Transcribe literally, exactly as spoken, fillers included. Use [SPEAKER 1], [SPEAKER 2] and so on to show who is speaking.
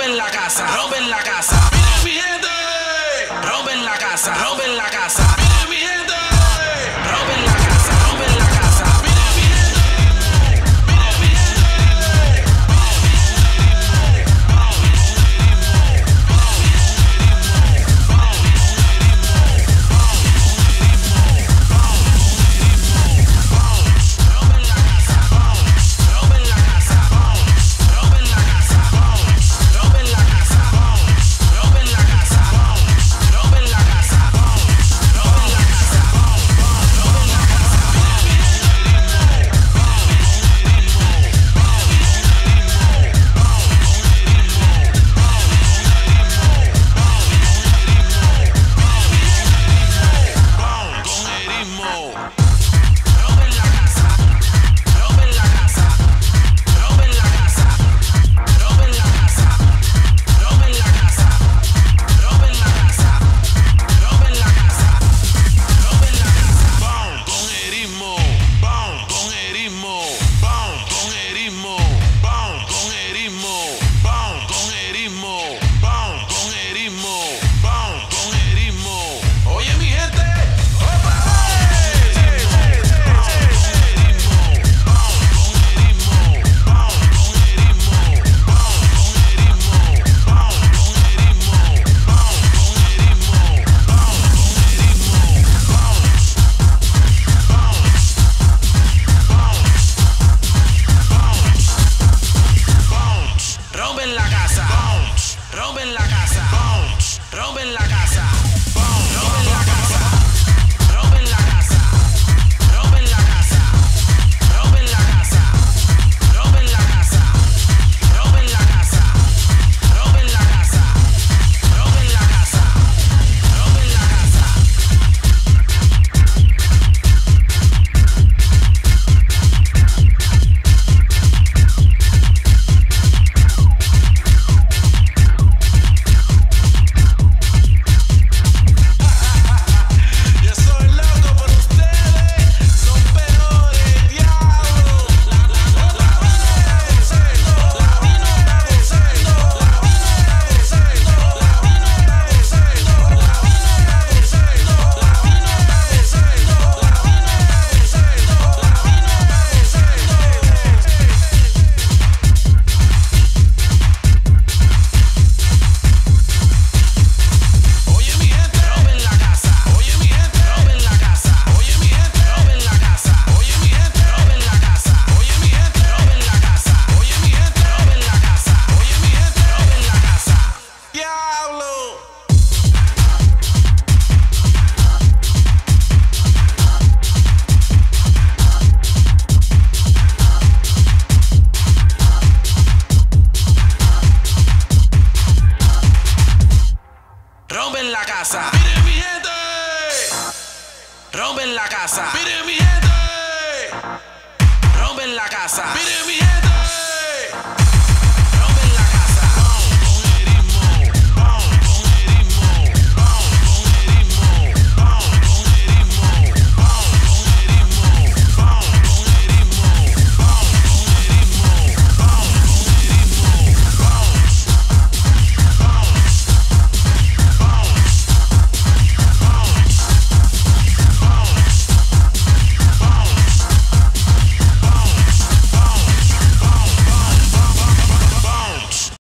[SPEAKER 1] rompen la casa, rompen la casa. Miren mi gente, rompen la casa, rompen la casa. Miren mi gente, rompen la casa, rompen la casa. Miren mi gente, miren mi gente. Rompen la casa, rompen la casa, rompen la casa, rompen la casa, rompen la casa, rompen la casa, rompen la casa, rompen la casa. Con erismo. Rompen la casa, rompen la casa, rompen la casa, rompen la casa, rompen la casa, rompen la casa, rompen la casa, rompen la casa. Boom, con erismo, boom, con erismo, boom, con erismo, boom, con erismo, boom, con erismo, boom, con erismo, boom, con erismo. Oye mi gente, opa, rompen la casa, rompen la casa, rompen la casa, rompen la casa, rompen la casa, rompen la casa, rompen la casa, rompen la casa, rompen la casa, rompen la casa, rompen la casa, rompen la casa. Yo soy loco por ustedes, son peores, diablo. Latino está gozando, latino está gozando, latino está gozando, latino está gozando, latino está gozando, latino está gozando, latino está gozando. Oye mi gente, rompen la casa. Oye mi gente, rompen la casa. Oye mi gente, rompen la casa. Oye mi gente, rompen la casa. Oye mi gente, rompen la casa. Oye mi gente, rompen la casa. Oye mi gente, rompen la casa. Diablo. Rompen la casa. Miren mi gente. Rompen la casa. Miren mi gente. Rompen la casa. Miren mi gente.